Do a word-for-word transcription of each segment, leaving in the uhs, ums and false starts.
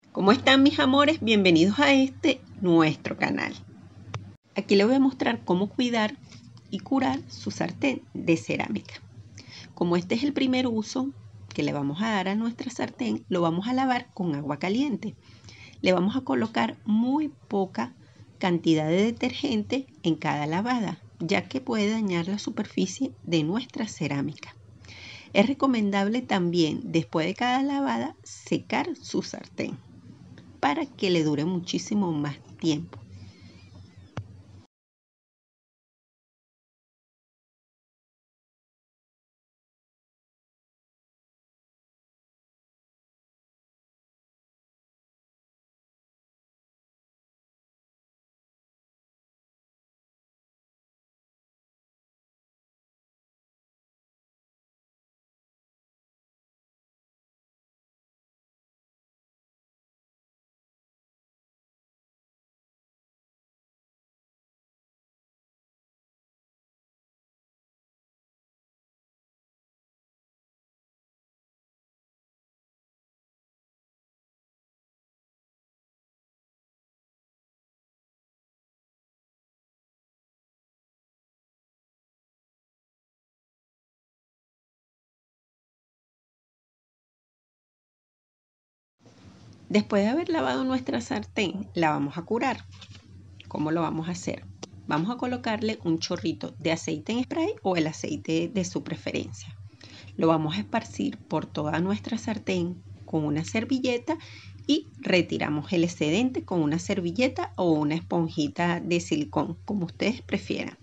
¿Cómo están mis amores? Bienvenidos a este nuestro canal. Aquí les voy a mostrar cómo cuidar y curar su sartén de cerámica. Como este es el primer uso que le vamos a dar a nuestra sartén, lo vamos a lavar con agua caliente. Le vamos a colocar muy poca cantidad de detergente en cada lavada, ya que puede dañar la superficie de nuestra cerámica. Es recomendable también, después de cada lavada, secar su sartén para que le dure muchísimo más tiempo. Después de haber lavado nuestra sartén, la vamos a curar. ¿Cómo lo vamos a hacer? Vamos a colocarle un chorrito de aceite en spray o el aceite de su preferencia. Lo vamos a esparcir por toda nuestra sartén con una servilleta y retiramos el excedente con una servilleta o una esponjita de silicón, como ustedes prefieran.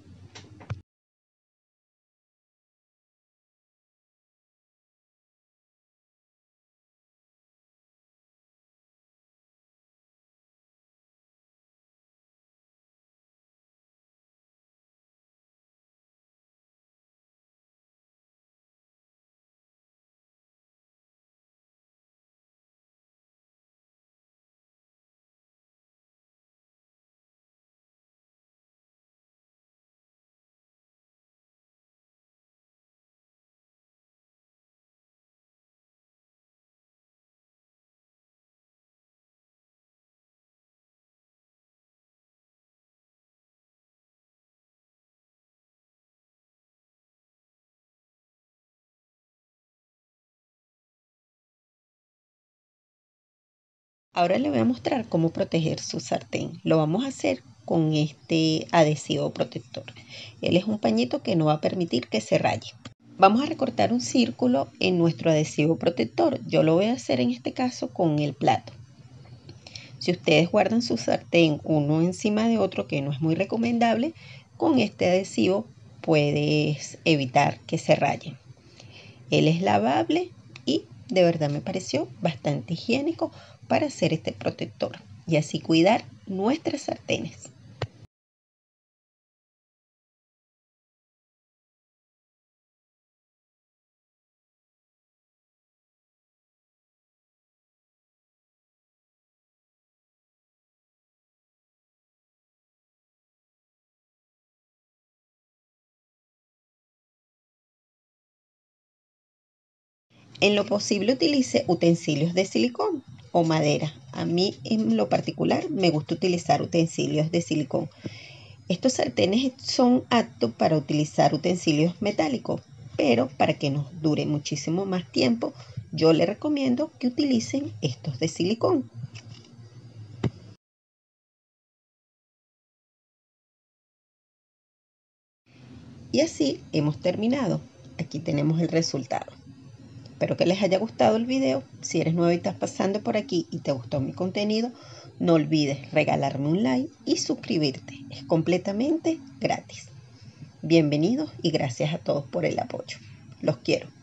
Ahora le voy a mostrar cómo proteger su sartén. Lo vamos a hacer con este adhesivo protector. Él es un pañito que no va a permitir que se raye. Vamos a recortar un círculo en nuestro adhesivo protector. Yo lo voy a hacer en este caso con el plato. Si ustedes guardan su sartén uno encima de otro, que no es muy recomendable, con este adhesivo puedes evitar que se rayen. Él es lavable y de verdad me pareció bastante higiénico para hacer este protector y así cuidar nuestras sartenes. En lo posible utilice utensilios de silicón o madera. A mí en lo particular me gusta utilizar utensilios de silicón. Estos sartenes son aptos para utilizar utensilios metálicos, pero para que nos dure muchísimo más tiempo, yo les recomiendo que utilicen estos de silicón. Y así hemos terminado. Aquí tenemos el resultado. Espero que les haya gustado el video. Si eres nuevo y estás pasando por aquí y te gustó mi contenido, no olvides regalarme un like y suscribirte. Es completamente gratis. Bienvenidos y gracias a todos por el apoyo. Los quiero.